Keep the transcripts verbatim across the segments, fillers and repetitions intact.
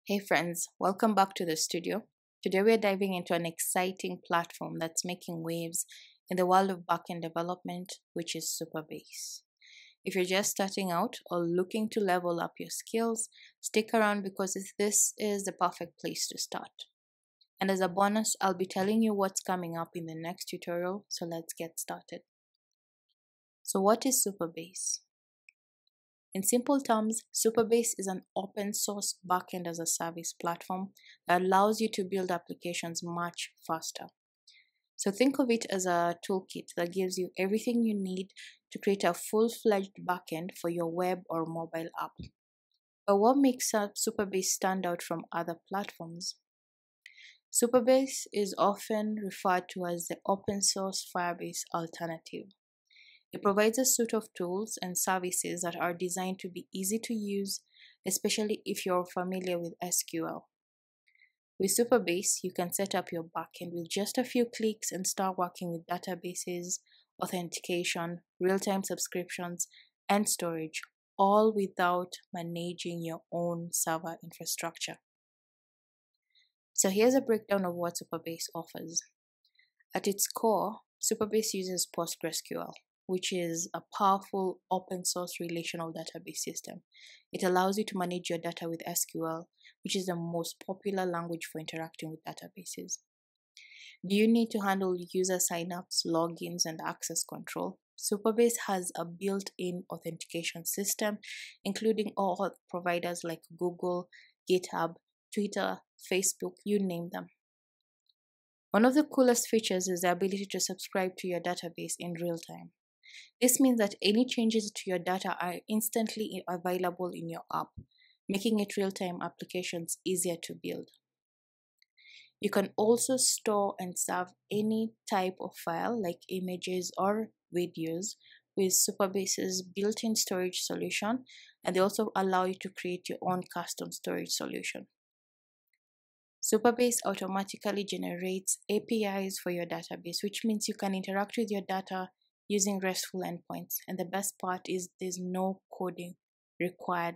Hey friends, welcome back to the studio. Today we're diving into an exciting platform that's making waves in the world of backend development, which is Supabase. If you're just starting out or looking to level up your skills, stick around because this is the perfect place to start. And as a bonus, I'll be telling you what's coming up in the next tutorial, so let's get started. So what is Supabase? In simple terms, Supabase is an open source backend as a service platform that allows you to build applications much faster. So think of it as a toolkit that gives you everything you need to create a full-fledged backend for your web or mobile app. But what makes Supabase stand out from other platforms? Supabase is often referred to as the open source Firebase alternative. It provides a suite of tools and services that are designed to be easy to use, especially if you're familiar with S Q L. With Supabase, you can set up your backend with just a few clicks and start working with databases, authentication, real-time subscriptions, and storage, all without managing your own server infrastructure. So here's a breakdown of what Supabase offers. At its core, Supabase uses PostgreSQL, which is a powerful open source relational database system. It allows you to manage your data with S Q L, which is the most popular language for interacting with databases. Do you need to handle user signups, logins, and access control? Supabase has a built-in authentication system, including all providers like Google, GitHub, Twitter, Facebook, you name them. One of the coolest features is the ability to subscribe to your database in real time. This means that any changes to your data are instantly available in your app, making it real-time applications easier to build. You can also store and save any type of file like images or videos with Supabase's built-in storage solution, and they also allow you to create your own custom storage solution. Supabase automatically generates A P Is for your database, which means you can interact with your data using RESTful endpoints, and the best part is there's no coding required.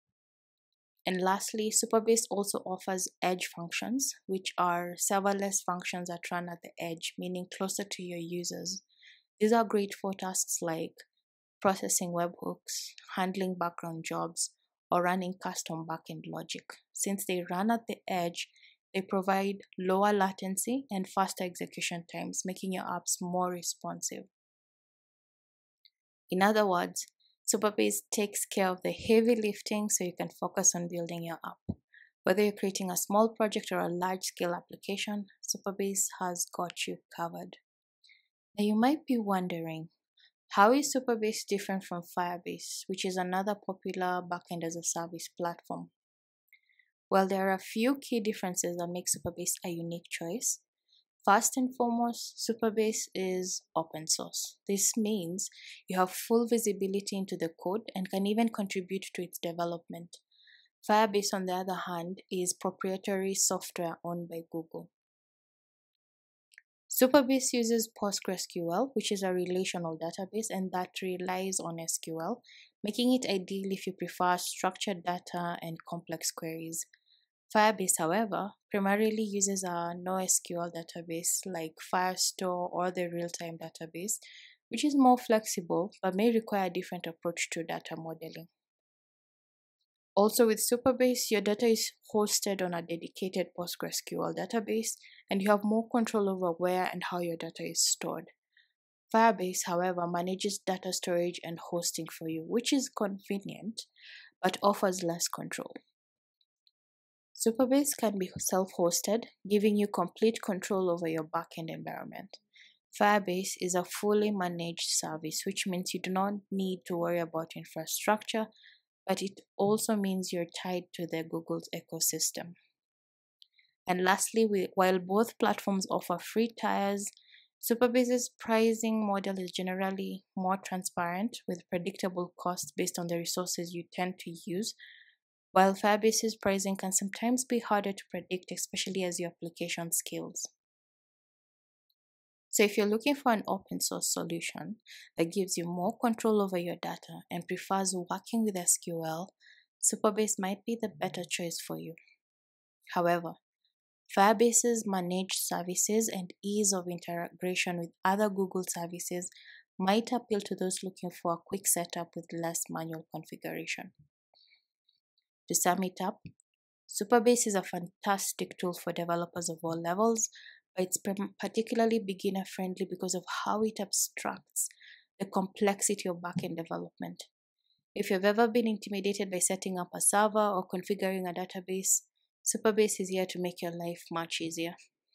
And lastly, Supabase also offers edge functions, which are serverless functions that run at the edge, meaning closer to your users. These are great for tasks like processing webhooks, handling background jobs, or running custom backend logic. Since they run at the edge, they provide lower latency and faster execution times, making your apps more responsive. In other words, Supabase takes care of the heavy lifting so you can focus on building your app. Whether you're creating a small project or a large-scale application, Supabase has got you covered. Now you might be wondering, how is Supabase different from Firebase, which is another popular backend as a service platform? Well, there are a few key differences that make Supabase a unique choice. First and foremost, Supabase is open source. This means you have full visibility into the code and can even contribute to its development. Firebase, on the other hand, is proprietary software owned by Google. Supabase uses PostgreSQL, which is a relational database and that relies on S Q L, making it ideal if you prefer structured data and complex queries. Firebase, however, primarily uses a NoSQL database like Firestore or the Realtime database, which is more flexible but may require a different approach to data modeling. Also with Supabase, your data is hosted on a dedicated PostgreSQL database, and you have more control over where and how your data is stored. Firebase, however, manages data storage and hosting for you, which is convenient but offers less control. Supabase can be self-hosted, giving you complete control over your backend environment. Firebase is a fully managed service, which means you do not need to worry about infrastructure, but it also means you're tied to the Google's ecosystem. And lastly, we, while both platforms offer free tiers, Supabase's pricing model is generally more transparent with predictable costs based on the resources you tend to use, while Firebase's pricing can sometimes be harder to predict, especially as your application scales. So if you're looking for an open source solution that gives you more control over your data and prefers working with S Q L, Supabase might be the better choice for you. However, Firebase's managed services and ease of integration with other Google services might appeal to those looking for a quick setup with less manual configuration. To sum it up, Supabase is a fantastic tool for developers of all levels, but it's particularly beginner friendly because of how it abstracts the complexity of backend development. If you've ever been intimidated by setting up a server or configuring a database, Supabase is here to make your life much easier.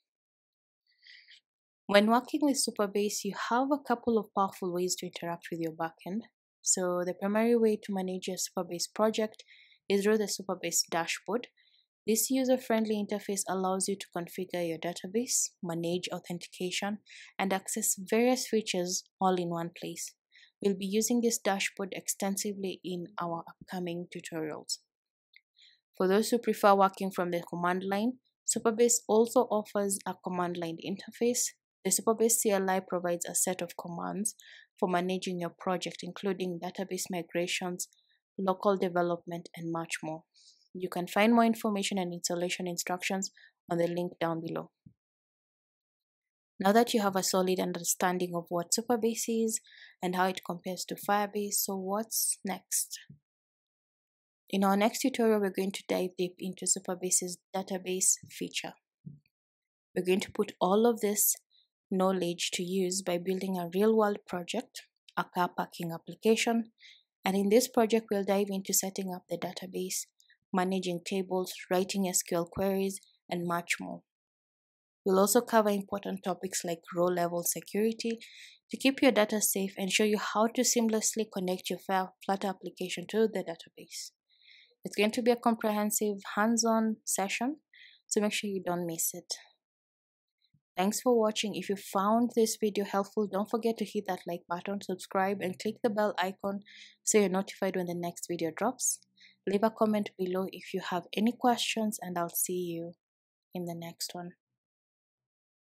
When working with Supabase, you have a couple of powerful ways to interact with your backend. So the primary way to manage your Supabase project is through the Supabase Dashboard. This user-friendly interface allows you to configure your database, manage authentication, and access various features all in one place. We'll be using this dashboard extensively in our upcoming tutorials. For those who prefer working from the command line, Supabase also offers a command line interface. The Supabase C L I provides a set of commands for managing your project, including database migrations, local development, and much more. You can find more information and installation instructions on the link down below. Now that you have a solid understanding of what Supabase is and how it compares to Firebase, so what's next? In our next tutorial, we're going to dive deep into Supabase's database feature. We're going to put all of this knowledge to use by building a real-world project, a car parking application, and in this project, we'll dive into setting up the database, managing tables, writing S Q L queries, and much more. We'll also cover important topics like row-level security to keep your data safe and show you how to seamlessly connect your Flutter application to the database. It's going to be a comprehensive hands-on session, so make sure you don't miss it. Thanks for watching. If you found this video helpful, don't forget to hit that like button, subscribe, and click the bell icon so you're notified when the next video drops. Leave a comment below if you have any questions, and I'll see you in the next one.